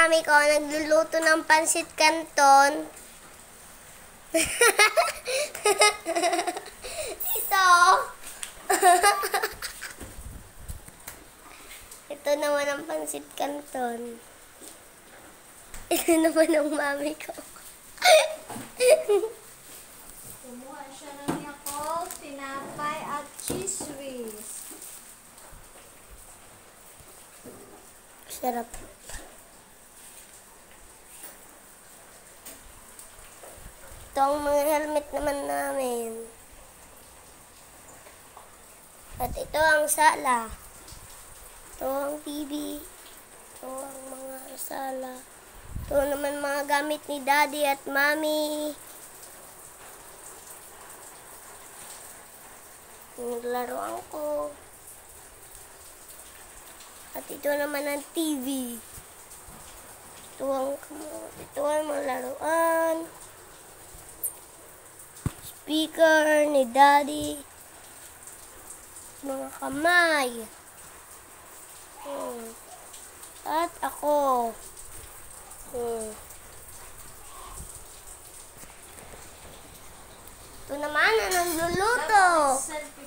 mami ko nagluluto ng pansit canton. Ito. Ito naman ang pansit canton. Ito naman ang mami ko. Kumuha siya ng Yakult, tinapay at cheese whiz. Sarap. Ito ang mga helmet naman namin. At ito ang sala. Ito ang TV. Ito ang mga sala. Ito naman mga gamit ni Daddy at Mommy. Naglaruan ko. At ito naman ang TV. Ito ang mga laruan. Speaker ni Daddy. Mga kamay. At ako. Ito naman ang nagluluto. Selfie